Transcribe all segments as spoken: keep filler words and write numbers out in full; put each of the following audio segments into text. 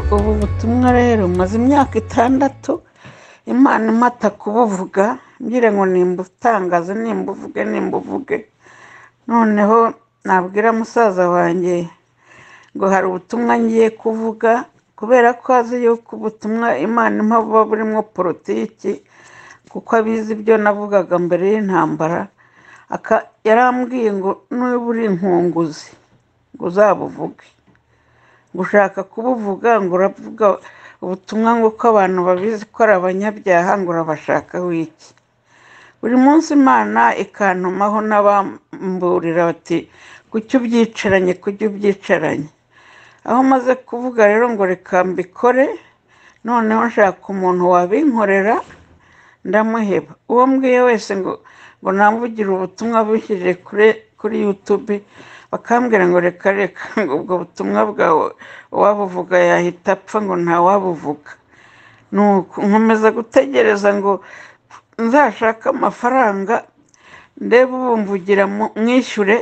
ubu butumwa rero maze imyaka itandatu Imana imata kubuvuga ngira ngo nimbutangaze nimbuvuge nimbuvuge noneho nabwira musaza wanjye ngo hari ubutumwa ngiye kuvuga kubera ko azi yuko ubutumwa Imana impa buba burimo politiki kuko abizi ibyo navugaga mbere y'intambara yarambwiye ngo n'ubu uri inkunguzi ngo uzabuvuge gushaka kubuvuga ngo uravuga ubutumwa ngo ko abantu babizi ko ari abanyabyaha ngo urabashaka wiki buri munsi Imana ikantumaho n'abamburira bati kuki ubyicaranye kuki ubyicaranye aho maze kuvuga rero ngo reka mbikore noneho nshaka umuntu wabinkorera ndamuheba uwo mbwiye wese ngo ngo namvugira ubutumwa bushyire kuri kuri YouTube bakambwira ngo reka reka ngo ubwo butumwa bwawe wabuvuga yahita apfa ngo nta wabuvuga nuko nkomeza gutegereza ngo nzashaka amafaranga ndebe ubumvugira mwishyure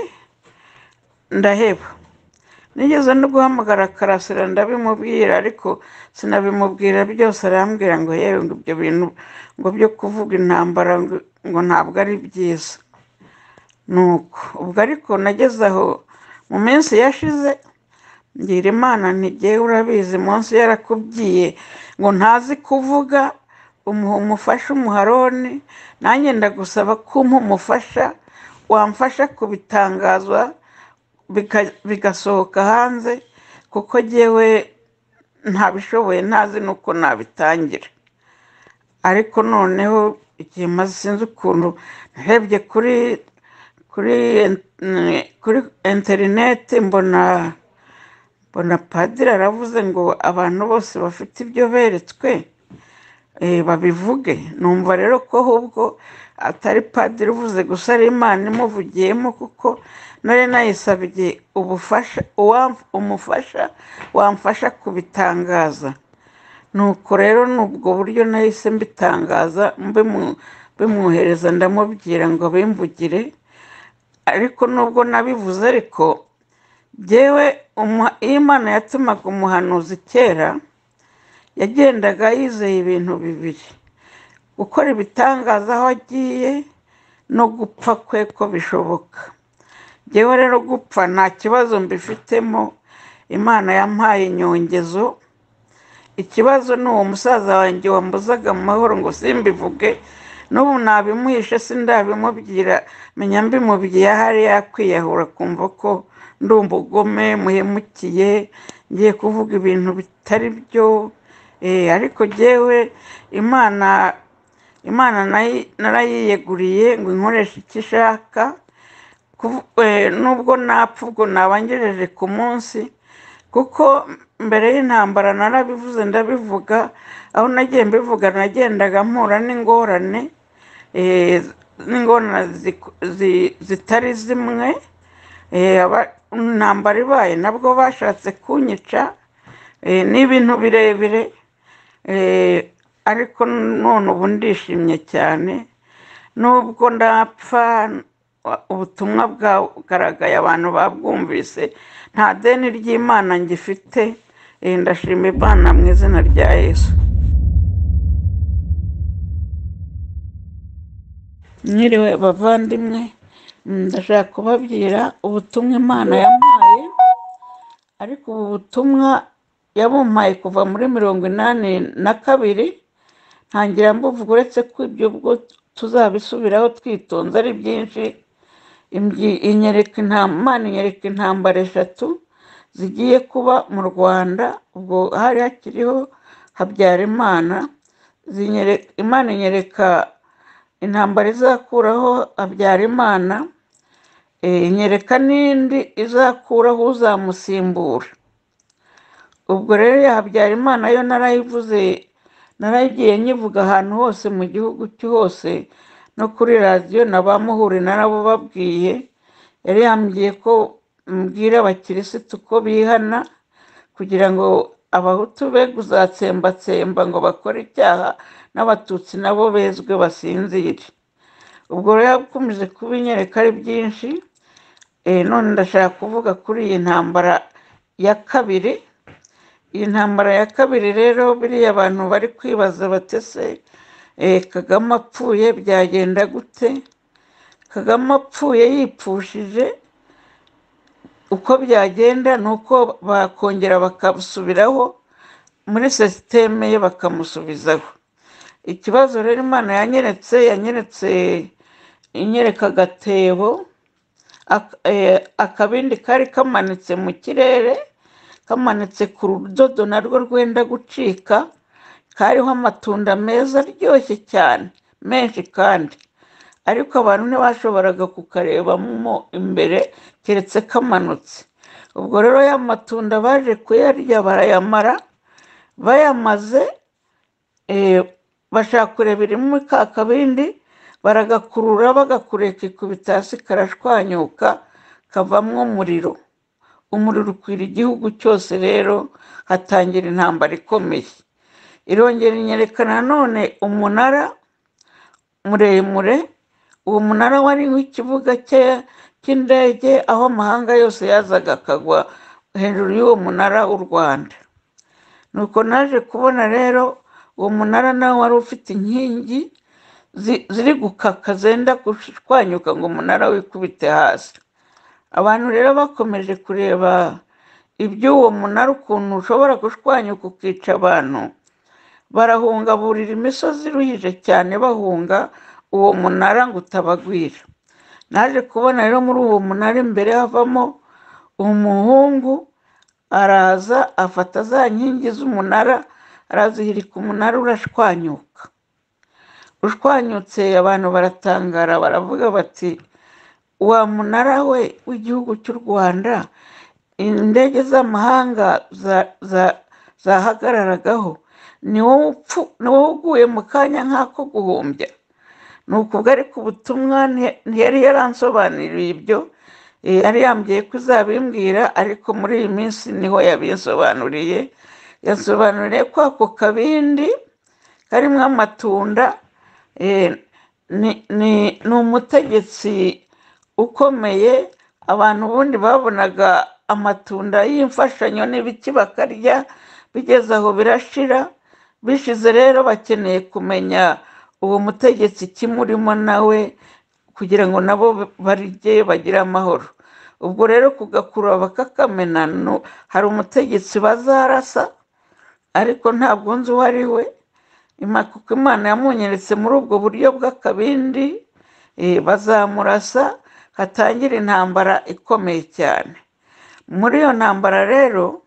ndaheba nigeze no guhamagara Karasira ndabimubwira ariko sinabimubwira byose arambwira ngo yewe ngo ibyo bintu ngo byo kuvuga intambara ngo ntabwo ari byiza nuko ubwo ariko nageze aho mu minsi yashize ngira Imana ntigiye urabizi munsi yarakubwiye ngo ntazi kuvuga umufasha umuharoni nanjye ndagusaba kumpa umufasha wamfasha kubitangazwa bigasohoka hanze kuko jyewe ntabishoboye ntazi nuko nabitangira ariko noneho igihe maze sinzi ukuntu narebye kuri kuri kuri interineti mbona mbona padiri aravuze ngo abantu bose bafite ibyo beretswe babivuge numva rero ko ahubwo atari padiri uvuze gusa ari Imana imuvugiyemo kuko nari nayisabye ubufasha umufasha wamfasha kubitangaza nuko rero nubwo buryo nahise mbitangaza mbimwohereza ndamubwira ngo bimvugire ariko nubwo nabivuze ariko jyewe Imana yatumaga umuhanuzi kera yagendaga yizeye ibintu bibiri gukora ibitangaza aho agiye no gupfa kwe ko bishoboka jyewe rero gupfa nta kibazo mbifitemo Imana yampaye inyongezo ikibazo ni uwo musaza wanjye wambuzaga mu mahoro ngo simbivuge n'ubu nabimuhishe sindabimubwira menya mbimubwiye ahari yakwiyahura kumva ko ndi umugome muhemukiye ngiye kuvuga ibintu bitari byo ariko jyewe Imana Imana narayiyeguriye ngo inkoreshe icyo ishaka nubwo napfa ubwo nabangejeje ku munsi kuko mbere y'intambara narabivuze ndabivuga aho nagiye mbivuga nagendaga mpura n'ingorane n'ingorane zitari zimwe intambara ibaye nabwo bashatse kunyica n'ibintu birebire ariko none ubu ndishimye cyane nubwo ndapfa ubutumwa bwagaragaye abantu babwumvise nta deni ry'Imana ngifite ndashima Imana mu izina rya Yesu mwiriwe bavandimwe ndashaka kubabwira ubutumwa Imana yampaye ariko ubu butumwa yabumpaye kuva muri mirongo inani na kabiri ntangira mbuvuga uretse ko ibyo ubwo tuzabisubiraho twitonze ari byinshi inyereka Imana inyereka intambara eshatu zigiye kuba mu Rwanda ubwo hari hakiriho Habyarimana Imana inyereka intambara izakuraho Habyarimana inyereka n'indi izakuraho uzamusimbura ubwo rero ya Habyarimana yo narayivuze naragiye nyivuga ahantu hose mu gihugu cyose no kuri radiyo n'abamuhure narabo babwiye yari yambwiye ko mbwira abakirisitu ko bihana kugira ngo abahutu be kuzatsembatsemba ngo bakore icyaha n'abatutsi nabo bezwe basinzire ubwo rero yakomeje kubinyereka ari byinshi none ndashaka kuvuga kuri iyi ntambara ya kabiri iyi ntambara ya kabiri rero biriya abantu bari kwibaza batese Kagame apfuye byagenda gute? Kagame apfuye yipfushije, uko byagenda ni uko bakongera bakabusubiraho muri sisiteme ye bakamusubizaho. Ikibazo rero Imana yanyeretse yanyeretse inyereka agatebo, akabindi kari kamanitse mu kirere, kamanitse ku rudodo narwo rwenda gucika, kariho amatunda meza aryoshye cyane menshi kandi, ariko abantu ntibashoboraga kukarebamo imbere keretse kamanutse. Ubwo rero ya matunda baje kuyarya barayamara, bayamaze bashaka kureba iri muri ka kabindi, baragakurura bagakureka ikubita hasi karashwanyuka kavamwo umuriro. Umuriro ukwira igihugu cyose, rero hatangira intambara ikomeye. Irongera inyerekana none umunara muremure, uwo munara wari nk'ikibuga cy'indege, aho amahanga yose yazaga akagwa hejuru y'uwo munara w'u Rwanda. Nuko naje kubona rero uwo munara nawe wari ufite inkingi ziri gukaka zenda gushwanyuka ngo umunara wikubite hasi. Abantu rero bakomeje kureba iby'uwo munara ukuntu ushobora gushwanyuka ukica abantu, barahunga burira imisozi iruhije cyane bahunga uwo munara ngo utabagwira. Naje kubona rero muri uwo munara imbere havamo umuhungu, araza afata za nkingi z'umunara arazihirika, umunara urashwanyuka. Ushwanyutse abantu baratangara, baravuga bati wa munara we w'igihugu cy'u Rwanda indege z'amahanga zahagararagaho, ni wowe uguye mu kanya nk'ako guhumbya. Ni ukuvuga ariko ubutumwa ntiyari yaransobanuriye ibyo, yari yambwiye ko izabimbwira, ariko muri iyi minsi niho yabinsobanuriye. Yasobanuriye ko ako kabindi karimo amatunda ni umutegetsi ukomeye. Abantu ubundi babonaga amatunda y'imfashanyo n'ibiki bakarya, bigeze aho birashira. Bishize rero bakeneye kumenya uwo mutegetsi kimurimo nawe, kugira ngo nabo barye bagire amahoro. Ubwo rero kugakurura bakakamena, hari umutegetsi bazarasa, ariko ntabwo nzi uwo ari we, kuko Imana yamunyeretse muri ubwo buryo bw'akabindi. Bazamurasa, hatangira intambara ikomeye cyane. Muri iyo ntambara rero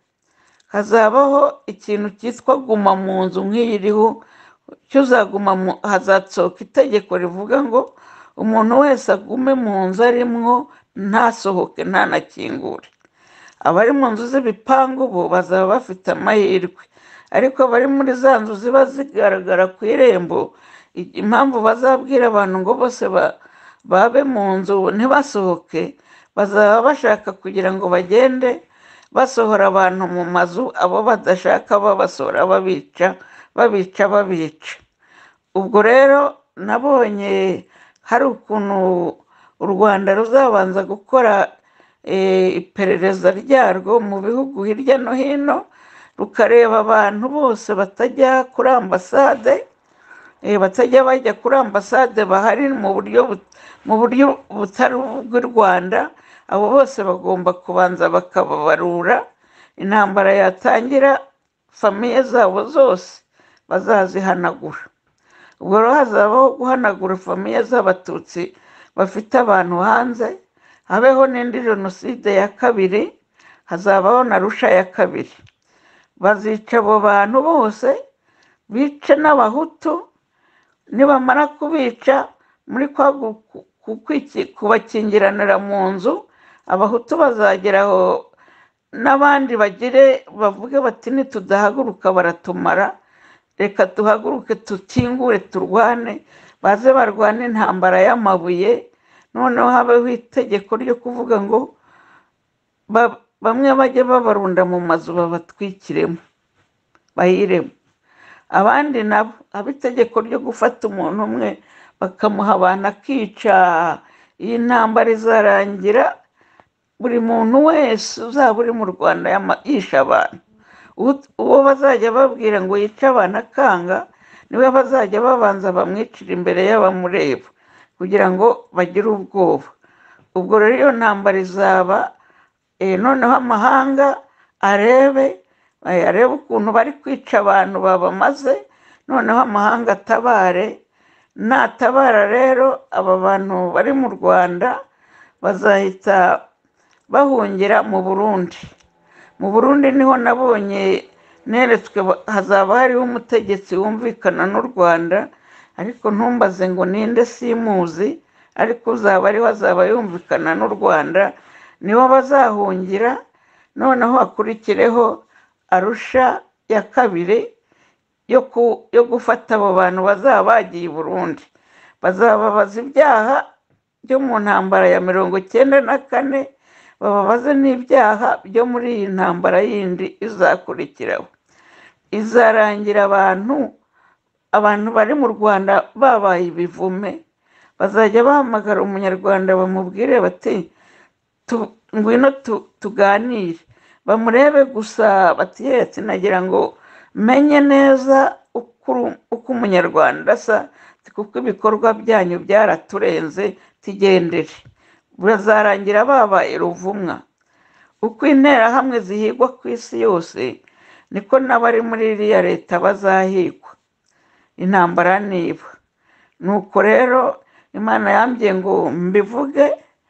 hazabaho ikintu cyitwa guma mu nzu nk'iyi iriho, cyuzaguma hazatsohoka itegeko rivuga ngo umuntu wese agume mu nzu arimwo, ntasohoke ntanakingure. Abari mu nzu z'ibipangu bo bazaba bafite amahirwe, ariko abari muri za nzu ziba zigaragara ku irembo, impamvu bazabwira abantu ngo bose babe mu nzu ntibasohoke, bazaba bashaka kugira ngo bagende basohora abantu mu mazu, abo badashaka babasohora babica babica babica. Ubwo rero nabonye hari ukuntu u Rwanda ruzabanza gukora iperereza ryarwo mu bihugu hirya no hino, rukareba abantu bose batajya kuri ambasade, batajya bajya kuri ambasade bahari mu buryo mu buryo butari ubw'u Rwanda. Abo bose bagomba kubanza bakababarura. Intambara yatangira, famiye zabo zose bazazihanagura. Ubwo rero hazabaho guhanagura famiye z'abatutsi bafite abantu hanze, habeho n'indi jenoside ya kabiri, hazabaho na rusha ya kabiri. Bazica abo bantu bose, bice n'abahutu. Nibamara kubica, muri kwa kubakingiranira mu nzu, abahutu bazageraho n'abandi bagire bavuge bati nitudahaguruka baratumara, reka duhaguruke tukingure turwane, baze barwane intambara y'amabuye. Noneho habeho itegeko ryo kuvuga ngo bamwe bajye babarunda mu mazu babatwikiremo, bayiremo. Abandi nabo haba itegeko ryo gufata umuntu umwe bakamuha abantu akica. Iyi ntambara izarangira buri muntu wese uzaba uri mu Rwanda yisha abantu. Ut- uwo bazajya babwira ngo yice abantu akanga niwe bazajya babanza bamwicira imbere y'abamureba kugira ngo bagire ubwoba. Ubwo rero iyo ntambara izaba, eh, noneho amahanga arebe, eh, arebe ukuntu bari kwica abantu babamaze, noneho amahanga atabare. Natabara rero aba bantu bari mu Rwanda bazahita bahungira mu Burundi. Mu Burundi niho nabonye neretswe ba- hazaba hariho umutegetsi wumvikana n'u Rwanda, ariko ntumbaze ngo ninde simuzi, ariko uzaba ariho azaba yumvikana n'u Rwanda, niho bazahungira. Noneho hakurikireho Arusha ya kabiri yo ku- yo gufata abo bantu bazaba bagiye i Burundi, bazababaza ibyaha byo mu ntambara ya mirongo icyenda na kane, bababaze n'ibyaha byo muri iyi ntambara yindi izakurikiraho. Izarangira abantu abantu bari mu Rwanda babaye ibivume, bazajya bahamagara umunyarwanda bamubwire bati "Tu- ngwino tu- tuganire", bamurebe gusa bati "yetse nagira ngo menye neza uko uru- uko umunyarwanda asa, kuko ibikorwa byanyu byaraturenze, tigendere". Bazarangira babaye ruvumwa. Uko interahamwe zihigwa ku isi yose niko n'abari muri iriya leta bazahigwa. Intambara niba nuko rero Imana yambwiye ngo mbivuge,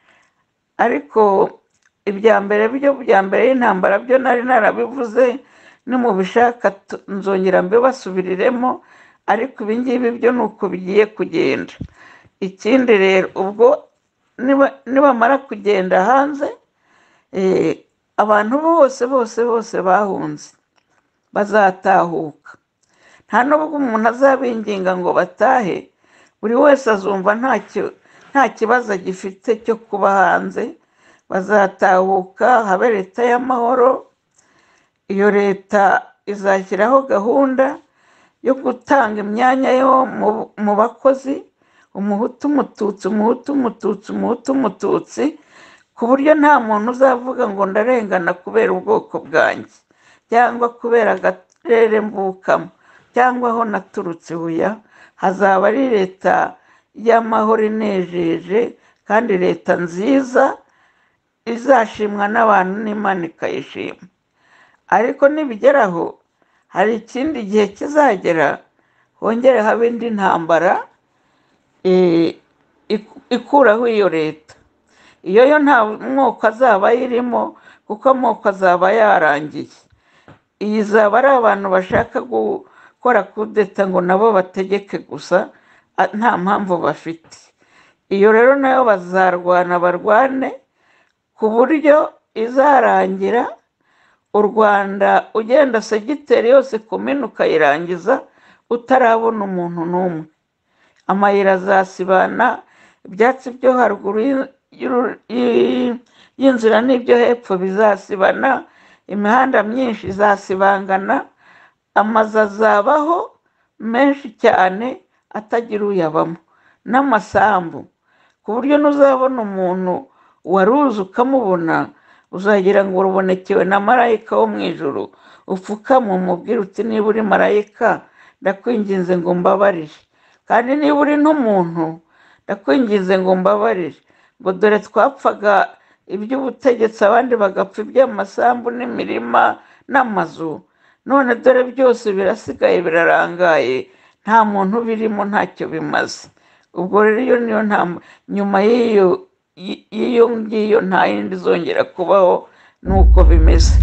ariko ibya mbere byo bya mbere y'intambara byo nari narabivuze, nimubishaka tu- nzongera mbibasubiriremo, ariko ibi ngibi byo ni uko bigiye kugenda. Ikindi rero ubwo niba- nibamara kugenda hanze, eh, abantu bose bose bose bahunze bazatahuka. Nta nubwo umuntu azabinginga ngo batahe, buri wese azumva ntacyo nta kibazo agifite cyo kuba hanze. Bazatahuka, habe leta y'amahoro. Iyo leta izashyiraho gahunda yo gutanga imyanya yo mu mu bakozi, umuhutu umututsi, umuhutu umututsi, umuhutu umututsi, ku buryo nta muntu uzavuga ngo ndarengana kubera ubwoko bwanjye, cyangwa kubera akarere mvukamo, cyangwa aho naturutse. Huya hazaba ari leta y'amahoro inejeje, kandi leta nziza izashimwa n'abantu n'Imana ikayishima. Ariko nibigeraho, hari ikindi gihe kizagera hongere habe indi ntambara, eh, ik- ikuraho iyo leta. Iyo yo nta mwuka azaba ayirimo, kuko amoko azaba yarangiye. Iyi izaba ari abantu bashaka gukora kudeta ngo nabo bategeke gusa, a- nta mpamvu bafite. Iyo rero nayo bazarwana barwane ku buryo izarangira u Rwanda ugenda segiteri yose komini ukayirangiza utarabona umuntu n'umwe. Amayira azasibana, ibyatsi byo haruguru y'in- y'uru- y'i- y'inzira n'ibyo hepfo bizasibana, imihanda myinshi izasibangana, amazu azabaho menshi cyane atagira uyabamo, n'amasambu, ku buryo n'uzabona umuntu waruzi ukamubona uzagira ngo urubonekewe na marayika wo mu ijuru, upfukame umubwire uti niba uri marayika ndakwinginze ngo mbabarire, kandi niba uri n'umuntu ndakwinginze ngo mbabarire, ngo dore twapfaga iby'ubutegetsi abandi bagapfa iby'amasambu n'imirima n'amazu, none dore byose birasigaye birarangaye, nta muntu birimo, ntacyo bimaze. Ubwo rero iyo niyo nta nyuma y'iyo y- y'iyo ngiyo nta yindi izongera kubaho, nuko bimeze.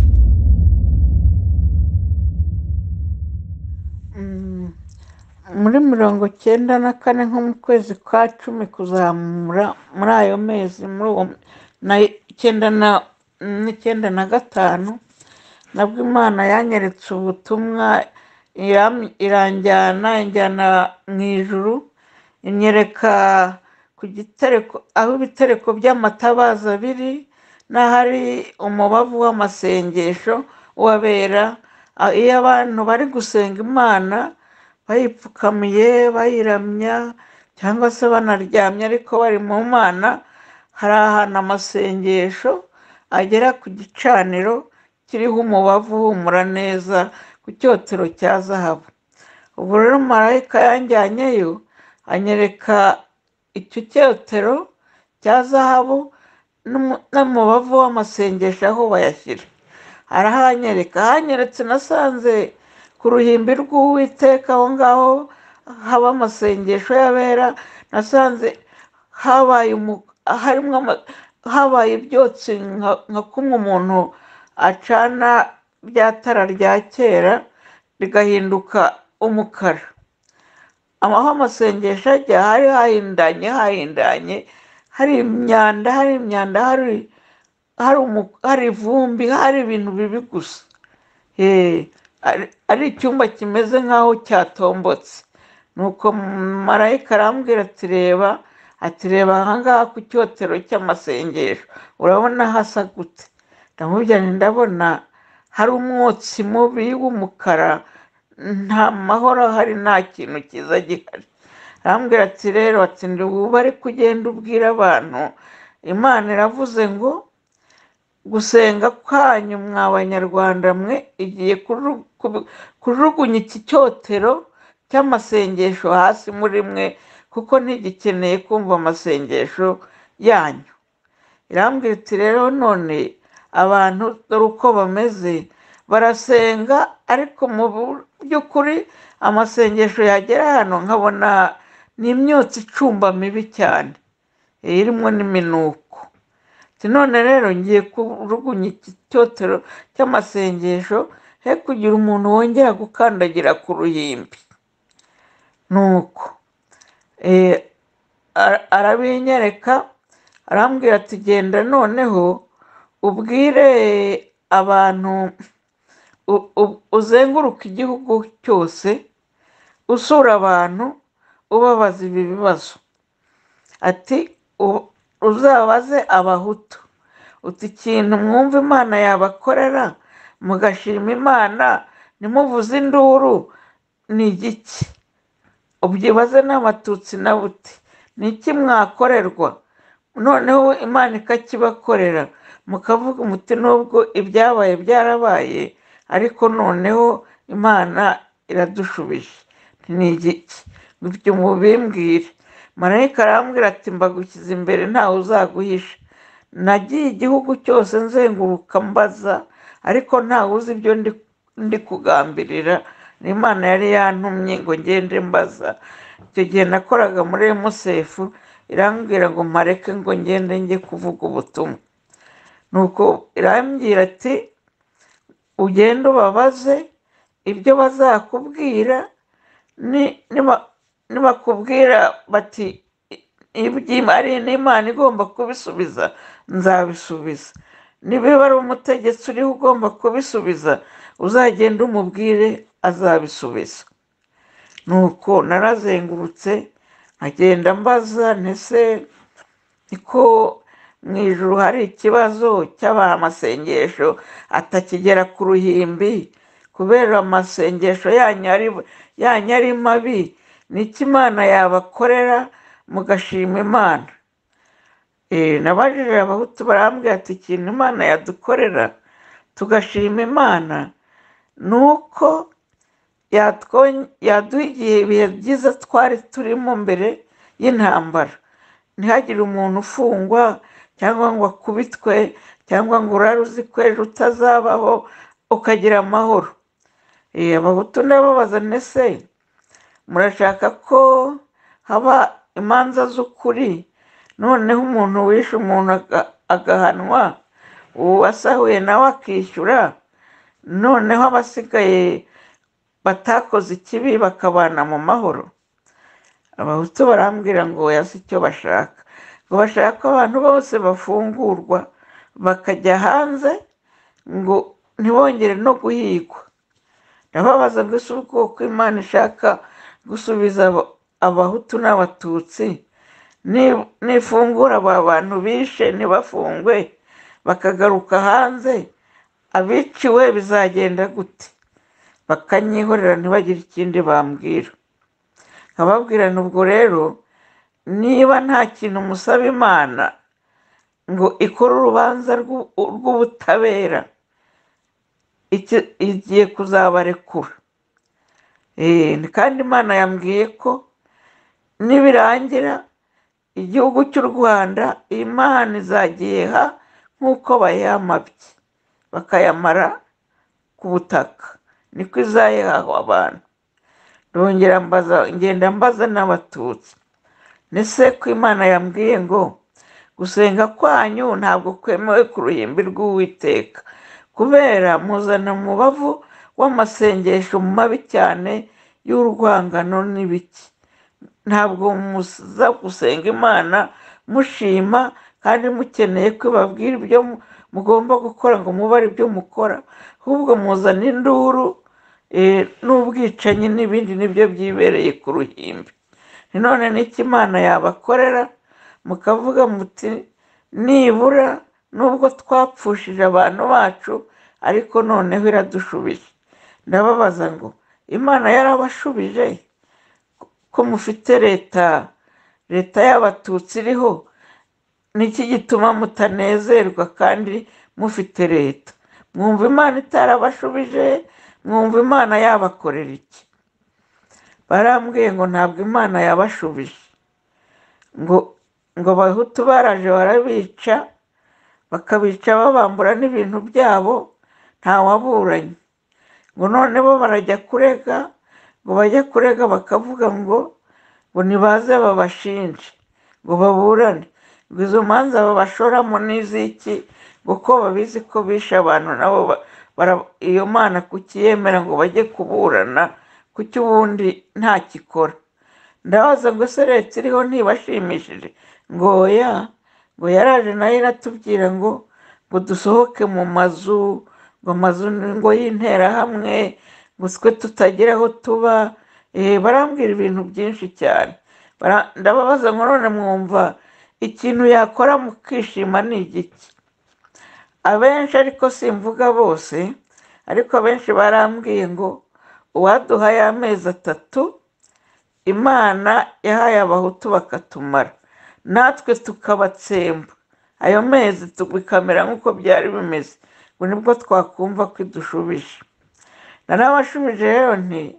Mm, muri mirongo cyenda na kane nko mu kwezi kwa cumi kuzamura, muri ayo mezi, muri uwo na icyenda na n'icyenda na gatanu, nabwo Imana yanyeretse ubutumwa, iram- iranjyana injyana mu ijuru, inyereka ku gitereko aho ibitereko by'amatabaza biri, n'ahari umubavu w'amasengesho wabera. Ah, iyo abantu bari gusenga Imana bayipfukamiye bayiramya, cyangwa se banaryamye ariko bari mu Mana, hari ahantu amasengesho agera ku gicaniro kiriho umubavu uhumura neza ku cyotero cya zahabu. Ubwo rero marayika yanjyanyeyo anyereka icyo cyotero cya zahabu n'umubavu w'amasengesho aho bayashyira, arahanyereka. Hanyeretse nasanze ku ruhimbi rw'Uwiteka aho ngaho haba amasengesho y'abera, nasanze habaye harimo habaye ibyotsi nka kumwe umuntu acana rya tara rya kera rigahinduka umukara. Aho amasengesho ajya hari hahindanye hahindanye, hari imyanda hari imyanda hari hari ivumbi, hari ibintu bibi gusa. Ari icyumba kimeze nk'aho cyatombotse. Nuko marayika arambwira ati reba, ati reba aha ngaha ku cyotero cy'amasengesho urabona hasa gute? Ndamubwira nti ndabona hari umwotsi mubi w'umukara, nta mahoro ahari, nta kintu cyiza gihari. Arambwira ati rero, ati ndi bari kugenda ubwira abantu, Imana iravuze ngo gusenga kwanyu mwa banyarwanda mwe igiye kujugunya iki cyotero cy'amasengesho hasi muri mwe, kuko ntigikeneye kumva amasengesho yanyu. Irambwira iti rero none abantu dore uko bameze, barasenga ariko mu by'ukuri amasengesho yagera hano nkabona ni imyotsi icumba mibi cyane irimo n'iminuko. None rero ngiye kujugunya iki cyotero cy'amasengesho he kugira umuntu wongera gukandagira ku ruhimbi. Nuko arabinyereka, arambwira ati genda noneho ubwire abantu, uzenguruka igihugu cyose usura abantu ubabaza ibi bibazo. Ati uzabaze abahutu uti ikintu mwumva Imana yabakorera mugashima Imana nimuvuze induru ni igiki? Ubyibaze n'abatutsi na buti ni iki mwakorerwa, noneho Imana ikakibakorera mukavuga muti nubwo ibyabaye byarabaye ariko noneho Imana iradushubije, ni igiki? Bityo mubimbwire. Marayika arambwira ati mbagushyize imbere ntawe uzaguhisha. Nagiye igihugu cyose nzenguruka mbaza ariko ntawe uzi ibyo ndi kugambirira. Imana yari yantumye ngo ngende mbaza. Icyo gihe nakoraga muri emusefu, irambwira ngo mpareke ngo ngende njye kuvuga ubutumwa. Nuko irambwira ati ugende ubabaze ibyo bazakubwira, nibakubwira bati ari n'Imana igomba kubisubiza nzabisubiza, niba ari umutegetsi uriho ugomba kubisubiza uzagenda umubwire azabisubiza. Nuko narazengurutse nkagenda mbaza, ntese niko mu ijuru hari ikibazo cy'abaha amasengesho atakigera ku ruhimbi kubera amasengesho yanyu ari mabi, niki Imana yabakorera mugashima Imana? Nabajije abahutu barambwira ati ikintu Imana yadukorera tugashima Imana ni uko yaduha ibihe byiza twari turimo mbere y'intambara, ntihagire umuntu ufungwa cyangwa ngo akubitwe cyangwa ngo urare uzi ko ejo utazabaho ukagira amahoro. Abahutu ndababaza ntese murashaka ko haba imanza z'ukuri, noneho umuntu wishe umuntu agahanwa, uwasahuye nawe akishyura, noneho abasigaye batakoze ikibi bakabana mu mahoro? Abahutu barambwira ngo oya si cyo bashaka, ngo bashaka abantu bose bafungurwa bakajya hanze ngo ntibongere no guhigwa. Ndababaza ngo ese ubwoko Imana ishaka gusubiza abahutu n'abatutsi nifungura aba bantu bishe ntibafungwe bakagaruka hanze, abiciwe bizagenda gute? Bakanyihorera ntibagire ikindi bambwira. Nkababwira nubwo rero niba nta kintu musaba Imana ngo ikore urubanza rw'ubutabera iki- igiye kuzabarekura. Eh, kandi imana yambwiye ko nibirangira igihugu cy'u rwanda imana izagiha nk'uko bayamabye bakayamara ku butaka, niko izayihaho abantu. ndongera mbaza ngenda mbaza n'abatutsi, nese ko imana yambwiye ngo gusenga kwanyu ntabwo kwemewe ku ruhimbi rw'uwiteka, kubera muzana umubavu w'amasengesho mabi cyane y'urwangano n'ibiki. Ntabwo muza gusenga imana mushima kandi mukeneye ko ibabwira ibyo mu- mugomba gukora ngo mube ari byo mukora, ahubwo muzana induru eh, n'ubwicanyi n'ibindi nibyo byibereye ku ruhimbi. None n'iki imana yabakorera mukavuga muti nibura nubwo twapfushije abantu bacu ariko noneho iradushubije. Ndababaza ngo imana yarabashubije ko mufite leta leta y'abatutsi iriho? Niki gituma mutanezerwa kandi mufite leta? Mwumva imana itarabashubije? Mwumva imana yabakorera iki? Barambwiye ngo ntabwo imana yabashubije, ngo ngo abahutu baraje barabica, bakabica babambura n'ibintu byabo, ntawaburanye. Ngo none bo barajya kurega, ngo bajya kurega bakavuga ngo ngo nibaze babashinje, ngo baburane, ngo izo manza babashoramo n'iziki, ngo ko babizi ko bishe abantu nabo ba- bara- iyo mana kukiyemera ngo bajye kuburana, kuki ubundi ntakikora? Ndabaza ngo se leta iriho ntibashimishije? Ngo oya, ngo yaraje nayo iratubwira ngo ngo dusohoke mu mazu, ngo amazu ni ngo y'interahamwe, ngo twe tutagira aho tuba. Eh, barambwira ibintu byinshi cyane. Bara- ndababaza ngo none mwumva ikintu yakora mukishima ni igiki? Abenshi, ariko simvuga bose, ariko abenshi barambwiye ngo uwaduhaye amezi atatu imana yahaye abahutu bakatumara, natwe tukabatsemba ayo mezi tu- bikamera nk'uko byari bimeze, ngo nibwo twakumva ko idushubije. Narabashubije rero nti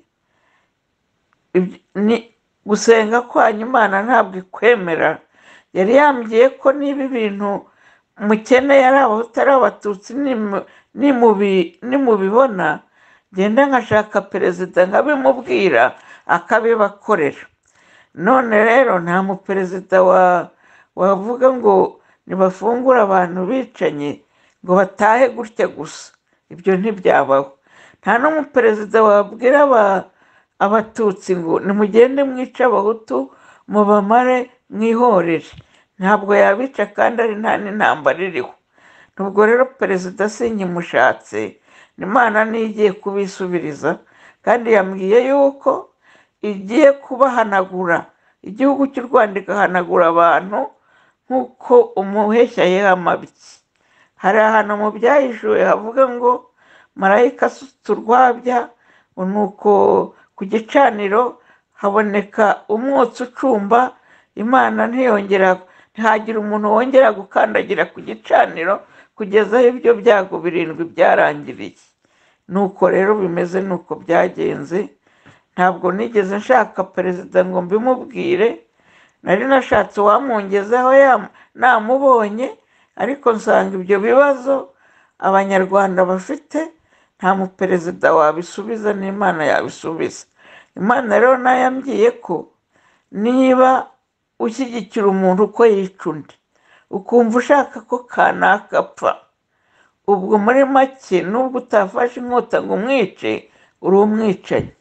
ibyo- ni gusenga kwanyu imana ntabwo ikwemera. Yari yambwiye ko niba ibintu mukeneye ari abahutu ari abatutsi nimu- nimubi- nimubibona genda nkashaka perezida nkabimubwira akabibakorera. None rero nta muperezida wa wavuga ngo nibafungure abantu bicanye ngo batahe gutya gusa, ibyo ntibyabaho. Nta n'umuperezida wabwira aba- abatutsi ngo nimugende mwice abahutu mubamare mwihorere, ntabwo yabica kandi ari nta n'intambara iriho. Nubwo rero perezida sinkimushatse, imana niyo igiye kubisubiriza, kandi yambwiye yuko igiye kubahanagura, igihugu cy'u Rwanda igahanagura abantu nk'uko umuheshya yiha amabyi. Hari ahantu mu byahishuwe havuga ngo marayika asutse urwabya, ngo nuko ku gicaniro haboneka umwotsi ucumba, imana ntiyongera ntihagira umuntu wongera gukandagira ku gicaniro kugeza aho ibyo byago birindwi byarangiriye. Nuko rero bimeze, nuko byagenze. Ntabwo nigeze nshaka perezida ngo mbimubwire, nari nashatse uwamwongezaho yam- namubonye, ariko nsanga ibyo bibazo abanyarwanda bafite nta muperezida wabisubiza, n'imana yabisubiza. Imana rero nayo yambwiye ko niba ushyigikira umuntu uko yica undi, ukumva ushaka ko kanaka apfa, ubwo muri make nubwo utafashe inkota ngo umwice uri umwicanyi.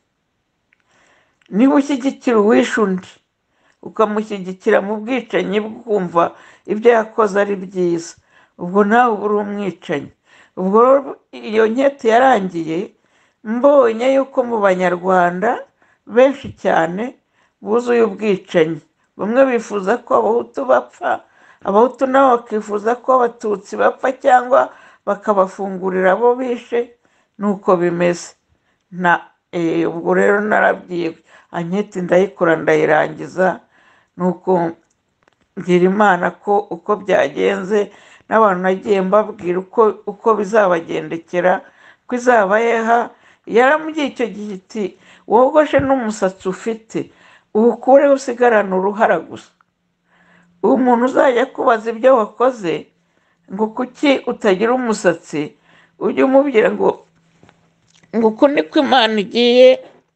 Niba ushyigikira uwishe undi ukamushyigikira mu bwicanyi bwumva ibyo yakoze ari byiza, ubwo nawe uba uri umwicanyi. Ubwo rero iyo nkete yarangiye mbonye yuko mu banyarwanda benshi cyane buzuye ubwicanyi. Bamwe bifuza ko abahutu bapfa, abahutu nabo bakifuza ko abatutsi bapfa cyangwa bakabafungurira abo bishe. Nuko bimeze. Na eh, ubwo rero narabyiye anketi ndayikora ndayirangiza, nuko ngira imana ko uko byagenze n'abantu nagiye mbabwira uko uko bizabagendekera ko izaba yeha yaramubwiye icyo gihe iti wogoshe n'umusatsi ufite uwukureho usigarane uruhara gusa. uwo muntu uzajya kubaza ibyo wakoze ngo kuki utagira umusatsi ujye umubwira ngo ngo uku niko Imana igiye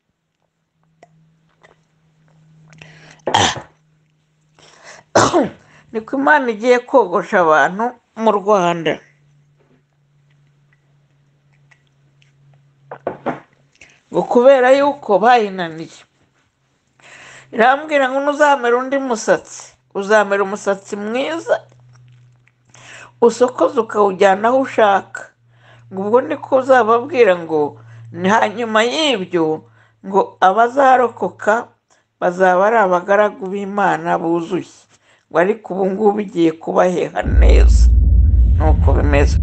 niko Imana igiye kogosha abantu mu Rwanda. ngo kubera yuko bayinaniye irambwira ngo ntuzamere undi musatsi, uzamera umusatsi mwiza usokoze ukawujyana aho ushaka. ngo ubwo niko uzababwira ngo hanyuma y'ibyo ngo abazarokoka bazaba ari abagaragu b'Imana buzuye, ngo ariko ubu ngubu igiye kubaheha neza. nuko bimeze.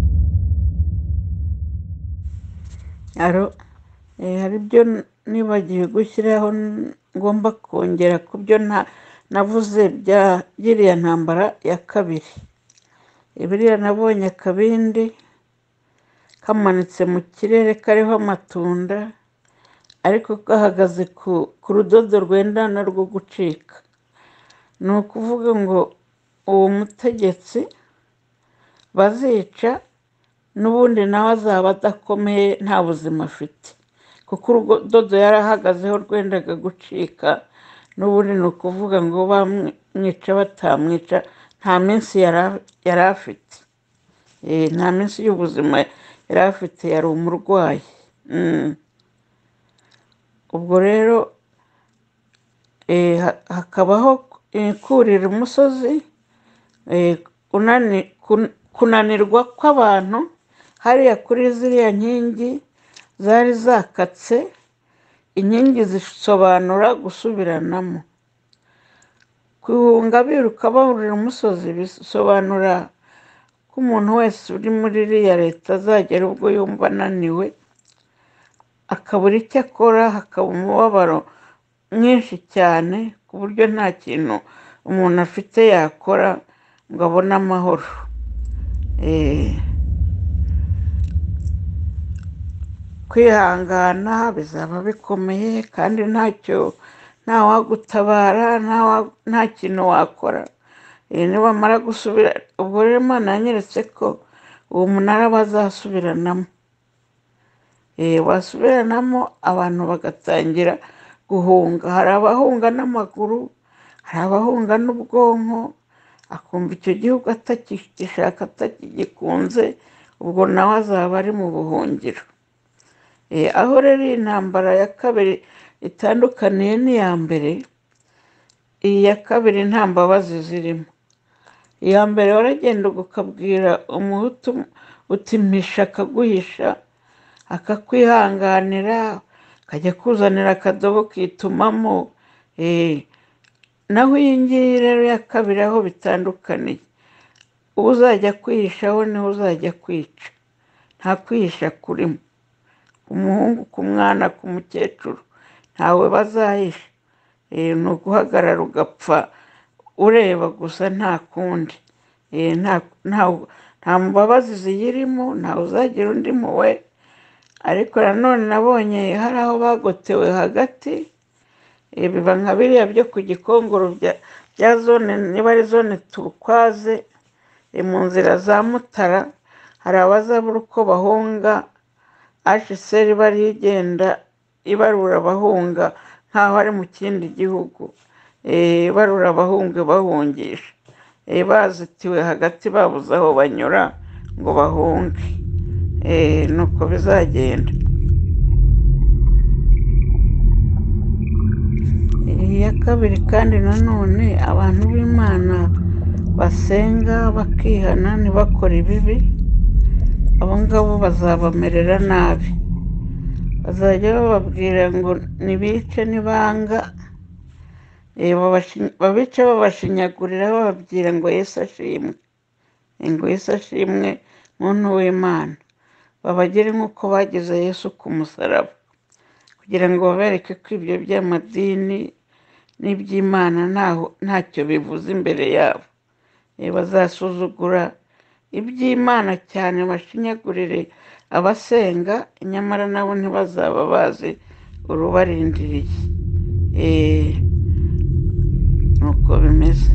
hari ibyo nibagiwe gushyiraho ngomba kongera ku byo navuze bya iriya ntambara ya kabiri. biriya nabonye akabindi kamanitse mu kirere kariho amatunda ariko gahagaze ku rudodo rwendana rwo gucika. ni ukuvuga ngo uwo mutegetsi bazica n'ubundi nawe azaba adakomeye nta buzima afite, kuko urudodo yarahagazeho rwendaga gucika. n'ubundi ni ukuvuga ngo bamwica batamwica nta minsi yari afite, nta minsi y'ubuzima yari afite, yari umurwayi. ubwo rero hakabaho kurira umusozi, kunanirwa kw'abantu hariya kuri ziriya nkingi zari zakatse. inkingi zisobanura gusubiranamo. guhunga biruka bahurira umusozi bisobanura ko umuntu wese uri muri iriya leta azagera ubwo yumva ananiwe akabura icyo akora, hakaba umubabaro mwinshi cyane ku buryo nta kintu umuntu afite yakora ngo abone amahoro. kwihangana bizaba bikomeye kandi ntacyo ntawagutabara, nta kintu wakora. nibamara gusubira ubwo rero Imana yanyeretse ko uwo munara bazasubiranamo. basubiranamo abantu bagatangira guhunga. hari abahunga n'amaguru, hari abahunga n'ubwonko, akumva icyo gihugu atakigishaka atakigikunze, ubwo nawe azaba ari mu buhungiro. aho rero iyi ntambara ya kabiri itandukaniye n'iya mbere, iyi ya kabiri nta mbabazi zirimo. iya mbere waragenda ukabwira umuhutu uti mpisha akaguhisha akakwihanganira, akajya kuzanira akadobo kitumamo. naho iyi ngiyi rero ya kabiri aho bitandukaniye, uzajya kwihishaho niho uzajya kwica, nta kwihisha kurimo. umuhungu ku mwana ku mukecuru ntawe bazahisha, ni uguhagarara ugapfa ureba gusa nta kundi. nta mbabazi ziyirimo, ntawe uzagira undi muwe. ariko nanone nabonye hari aho bagotewe hagati, biba nka biriya byo ku Gikongoro bya zone, niba ari zone turukwaze, mu nzira za Mutara hari abazabura uko bahunga. H C R bari igenda ibarura abahunga nk'aho ari mu kindi gihugu, ibarura abahunga bahungisha, bazitiwe hagati babuze aho banyura ngo bahunge. nuko bizagenda. iya kabiri kandi nanone abantu b'Imana basenga bakihana ntibakore ibibi, abo ngabo bazabamerera nabi. bazajya bababwira ngo nibice nibanga, babice babashinyagurira bababwira ngo Yesu ashimwe, ngo Yesu ashimwe muntu w'Imana. babagire nk'uko bagize Yesu ku musaraba, kugira ngo babereke ko ibyo by'amadini n'iby'Imana ntacyo bivuze imbere yabo. bazasuzugura iby'Imana cyane, bashinyagurire abasenga nyamara nabo ntibazaba bazi urubarindiriye. Eh, nuko bimeze.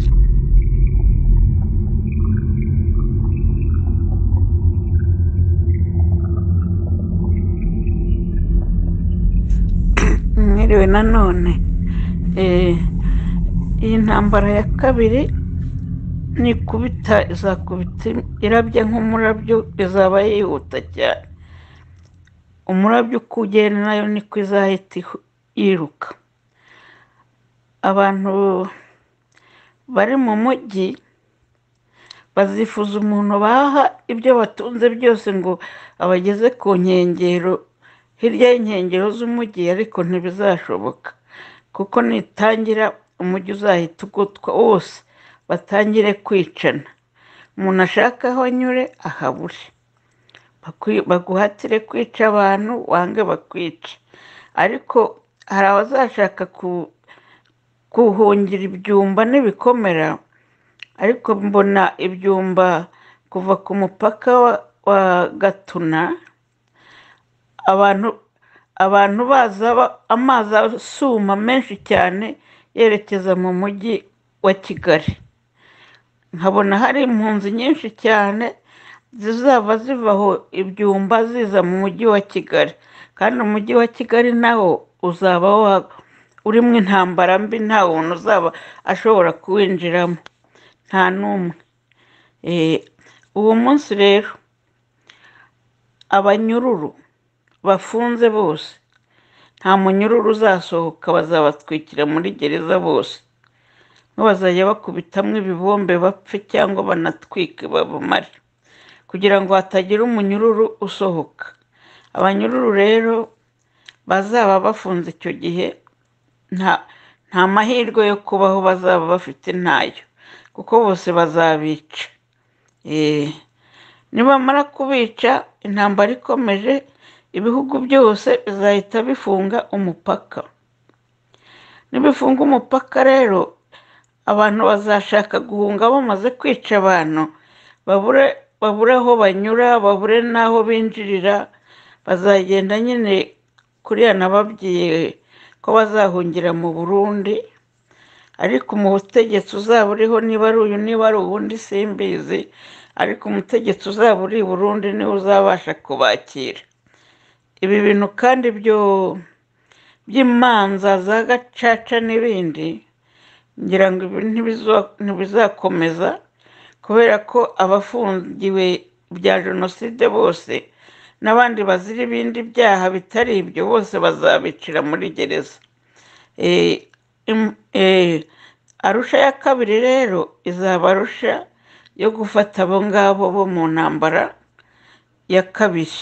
Mwiriwe nanone. Eh, iyi ntambara ya kabiri nikubita izakubita irabya nk'umurabyo, izaba yihuta cyane. Umurabyo uko ugenda nayo niko izahita yiruka. Abantu bari mu mujyi bazifuza umuntu baha ibyo batunze byose ngo abageze ku nkengero, hirya y'inkengero z'umujyi, ariko ntibizashoboka kuko nitangira umujyi uzahita ugotwa wose, batangire kwicana. Umuntu ashaka aho anyure ahabure, baguhatire kwica abantu, wange bakwica. Ariko hari abazashaka kuhungira ibyumba n'ibikomera, ariko mbona ibyumba kuva ku mupaka wa Gatuna abantu abantu baza amazi asuma menshi cyane yerekeza mu mujyi wa Kigali. Nkabona hari impunzi nyinshi cyane zizaba zivaho ibyumba ziza mu mujyi wa Kigali, kandi umujyi wa Kigali nawo uzaba urimo intambara mbi, nta muntu uzaba ashobora kuwinjiramo, nta n'umwe. Uwo munsi rero abanyururu bafunze bose, nta munyururu uzasohoka, bazabatwikira muri gereza bose. Bazajya bakubitamo ibibombe bapfe cyangwa banatwike babumare, kugira ngo hatagira umunyururu usohoka. Abanyururu rero bazaba bafunze icyo gihe nta mahirwe yo kubaho bazaba bafite, ntayo, kuko bose bazabica. Nibamara kubica, intambara ikomeje, ibihugu byose bizahita bifunga umupaka. Nibifunga umupaka rero, abantu bazashaka guhunga bamaze kwica abantu, babure aho banyura, babure n'aho binjirira. Bazagenda nyine kuriya nababwiye ko bazahungira mu Burundi, ariko mu butegetsi uzaba uriho, niba ari uyu niba ari ubundi simbizi, ariko umutegetsi uzaba uri i Burundi niwe uzabasha kubakira. Ibi bintu kandi byo by'imanza za gacaca n'ibindi, ngira ngo ibi ntibizakomeza, kubera ko abafungiwe bya jenoside bose n'abandi bazira ibindi byaha bitari ibyo bose bazabicira muri gereza. Arusha ya kabiri rero izaba Arusha yo gufata abo ngabo bo mu ntambara ya kabiri.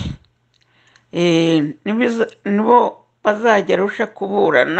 Nibo bazajya Arusha kuburana,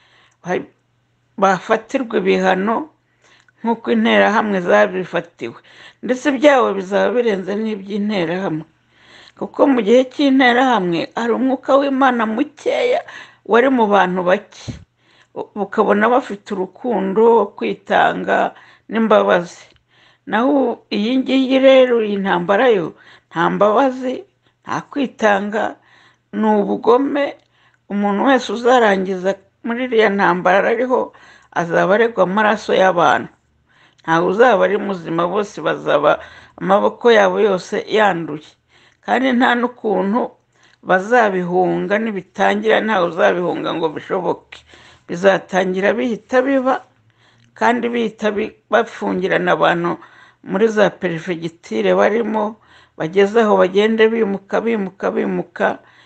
bafatirwa ibihano nk'uko interahamwe zabifatiwe, ndetse byabo bizaba birenze n'iby'interahamwe, kuko mu gihe cy'interahamwe hari umwuka w'Imana mukeya wari mu bantu bake, ukabona bafite urukundo, kwitanga n'imbabazi. Naho iyi ngiyi rero, iyi ntambara yo nta mbabazi, nta kwitanga, ni ubugome. Umuntu wese uzarangiza muri iriya ntambara ariho azaba aregwa amaraso y'abantu, ntawe uzaba ari muzima, bose bazaba amaboko yabo yose yanduye. Kandi nta n'ukuntu bazabihunga, nibitangira ntawe uzabihunga ngo bishoboke. Bizatangira bihita biba, kandi bihita bafungirana abantu muri za perefegitire barimo, bageze aho bagende bimuka bimuka bimuka.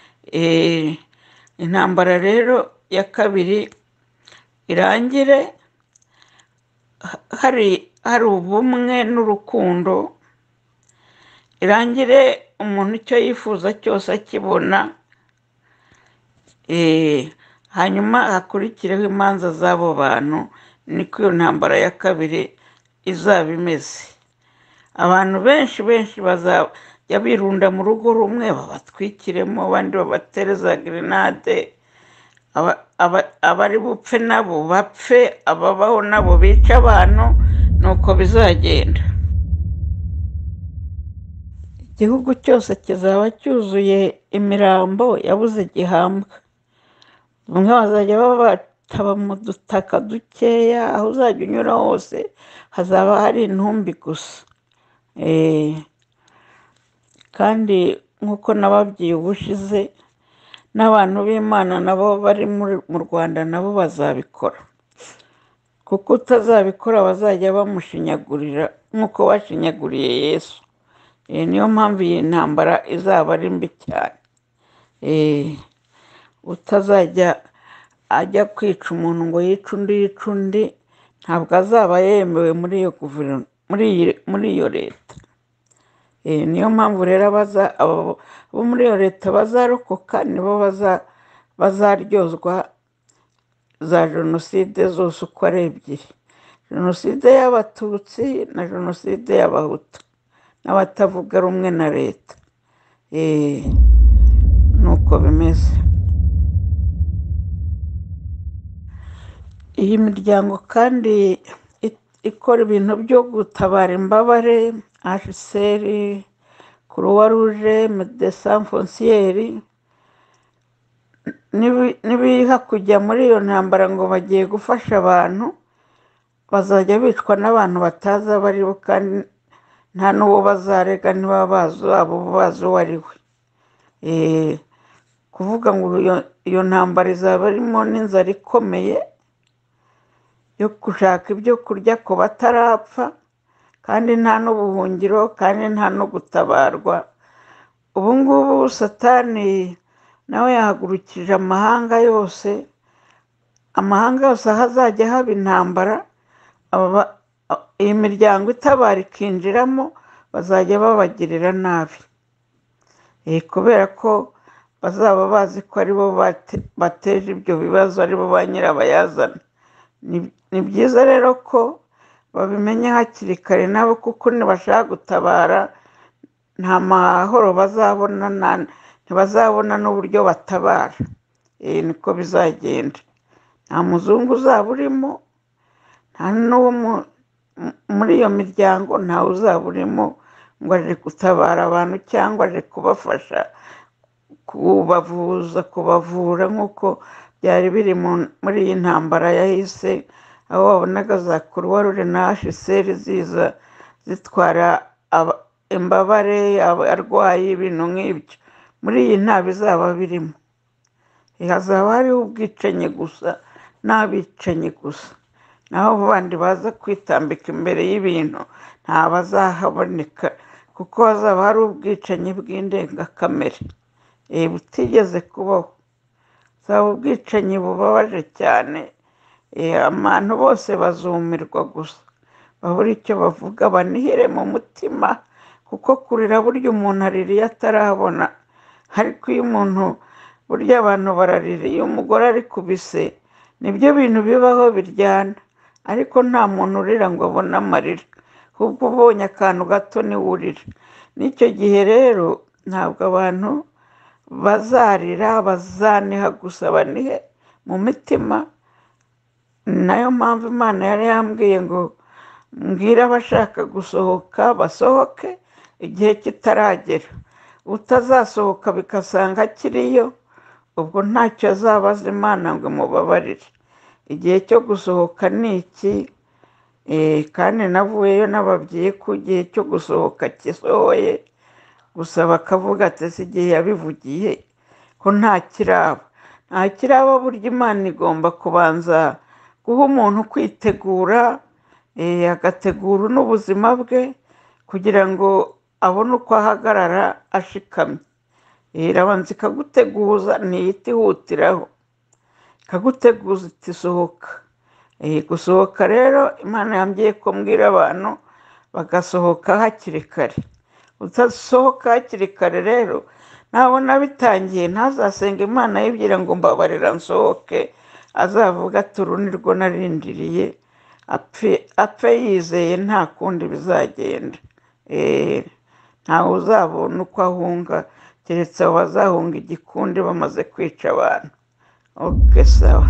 Intambara rero ya kabiri irangire hari hari ubumwe n'urukundo, irangire umuntu icyo yifuza cyose akibona, hanyuma hakurikireho imanza z'abo bantu. Niko iyo ntambara ya kabiri izaba imeze. Abantu benshi benshi bazajya birunda mu rugo rumwe, babatwikiremo, abandi babatere za grenade, abari bupfe nabo bapfe, ababaho nabo bica abantu. Nuko bizagenda. igihugu cyose kizaba cyuzuye imirambo yabuze gihambwa. Bamwe bazajya baba bataba mu dutaka dukeya, aho uzajya unyura hose hazaba hari intumbi gusa. Eh, kandi nk'uko nababwiye ubushize, n'abantu b'Imana nabo bari muri- mu Rwanda nabo bazabikora, kuko utazabikora bazajya bamushinyagurira nk'uko bashinyaguriye Yesu. Eh, niyo mpamvu iyi ntambara izaba ari mbi cyane. Eh, utazajya ajya kwica umuntu ngo yice undi yice undi, ntabwo azaba yemewe muri iyo guverinoma, muri iyi- muri iyo leta. Eh, niyo mpamvu rero abaza abo bo muri iyo leta bazarokoka nibo baza- bazaryozwa za jenoside zose uko ari ebyiri: jenoside y'abatutsi na jenoside y'abahutu n'abatavuga rumwe na leta. Eh, nuko bimeze. Iyi miryango kandi i- ikora ibintu byo gutabara imbabare, H C R, Croix Rouge, Médecins Sans Frontières, nibi- nibiha kujya muri iyo ntambara ngo bagiye gufasha abantu, bazajya bicwa n'abantu batazi abo ari bo, kandi nta n'uwo bazarega niba bazi abo bazi uwo ari we. Eh, kuvuga ngo iyo iyo ntambara izaba irimo n'inzara ikomeye yo gushaka ibyo kurya ku batarapfa, kandi nta n'ubuhungiro, kandi nta no gutabarwa. Ubu ngubu Satani nawe yahagurukije amahanga yose, amahanga yose aho azajya haba intambara, aba- a- iyi miryango itabara ikinjiramo, bazajya babagirira nabi. Eh, kubera ko bazaba bazi ko aribo bate- bateje ibyo bibazo, aribo ba nyirabayazana. Ni ni byiza rero ko babimenya hakiri kare nabo, kuko nibashaka gutabara nta mahoro bazabona, nta- ntibazabona n'uburyo batabara. Eh, niko bizagenda. Nta muzungu uzaba urimo, nta n'uwo mu- mu- muri iyo miryango ntawe uzaba urimo ngo aje gutabara abantu cyangwa aje kubafasha kubavuza, kubavura nk'uko byari biri mu- muri iyi ntambara yahise, aho wabonaga za Croix Rouge na H C R ziza zitwara aba- imbabare, abarwayi, ibintu nk'ibyo. Muri iyi nta bizaba birimo. Eh, hazaba hariho ubwicanyi gusa n'abicanyi gusa, naho abo bandi baza kwitambika imbere y'ibintu nta bazahaboneka, kuko hazaba hari ubwicanyi bw'indengakamere, eh, butigeze kubaho. Hazaba ubwicanyi bubabaje cyane. Eh, abantu bose bazumirwa gusa, babura icyo bavuga, banihire mu mutima, kuko kurira burya umuntu arira iyo atarabona. Ariko iyo umuntu, burya abantu bararira iyo umugore ari kubise, nibyo bintu bibaho biryana, ariko nta muntu urira ngo abone amarira, ahubwo ubonye akantu gato niwe urira. N'icyo gihe rero ntabwo abantu bazarira, bazaniha gusa, banihe mu mitima. Ni nayo mpamvu Imana yari yambwiye ngo mbwire abashaka gusohoka basohoke igihe kitaragera. Utazasohoka bigasanga akiriyo, ubwo ntacyo azabaza Imana ngo imubabarire. Igihe cyo gusohoka ni iki? Eh, kandi navuyeyo nababwiye ko igihe cyo gusohoka gisohoye, gusa bakavuga ati ese igihe yabivugiye ko nta kiraba. Nta kiraba, burya Imana igomba kubanza guha umuntu kwitegura, eh, agategura n'ubuzima bwe kugira ngo abone uko ahagarara ashikamye. Eh, irabanza ikaguteguza, ntihita ihutiraho, ikaguteguza iti sohoka. Eh, gusohoka rero Imana yambwiye ko mbwira abantu bagasohoka hakiri kare. Utasohoka hakiri kare rero, nabona bitangiye ntazasenga Imana yibwira ngo mbabarira nsohoke, azavuga ati uru ni rwo narindiriye, apfe apfe yizeye nta kundi bizagenda. Eh, ntawe uzabona uko ahunga, keretse abo bazahunga igikundi bamaze kwica abantu. Ok, sawa.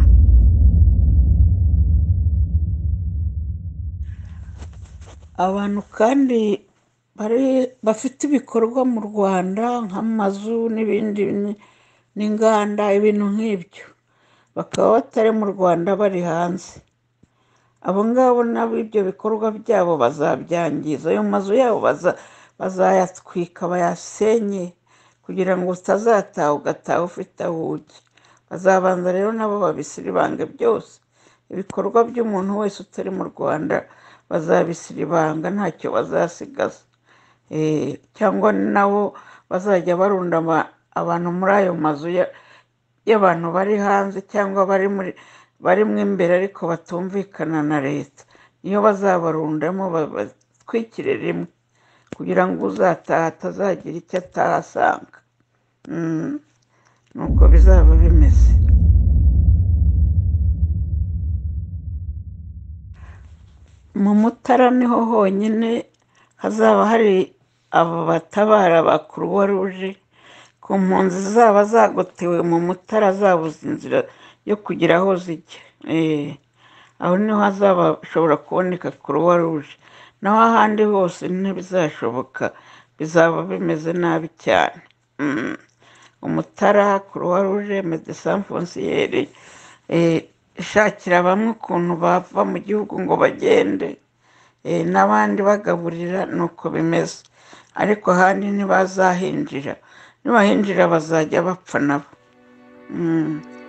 Abantu kandi bari bafite ibikorwa mu Rwanda nk'amazu n'ibindi ni- n'inganda ibintu nk'ibyo, bakaba batari mu Rwanda bari hanze. Abo ngabo nabo ibyo bikorwa byabo bazabyangiza, ayo mazu yabo baza- bazayatwika bayasenye kugira ngo utazataha ugataha ufite aho ujya. Bazabanza rero nabo babisiribange byose, ibikorwa by'umuntu wese utari mu Rwanda bazabisiribanga ntacyo bazasigaza. Eh, cyangwa nabo bazajya barunda aba- abantu muri ayo mazu ya- y'abantu bari hanze cyangwa bari muri barimo imbere ariko batumvikana na leta, niyo bazabarundamo batwikire rimwe kugira ngo uzataha atazagira icyo atahasanga. Mm, nuko bizaba bimeze. Mu Mutara niho honyine hazaba hari abo batabara ba Croix Rouge ku mpunzi zaba zagotewe mu Mutara zabuze inzira yo kugira aho zijya. Eh, aho niho hazaba hashobora kuboneka Croix Rouge, naho ahandi hose ntibizashoboka, bizaba bimeze nabi cyane. Mm. Umutara, Croix Rouge, Médecins Sans Frontières, eh, ishakira bamwe ukuntu bava mu gihugu ngo bagende, eh, n'abandi bagaburira, nuko bimeze. Ariko ahandi ntibazahinjira, nibahinjira bazajya bapfa nabo. Mm.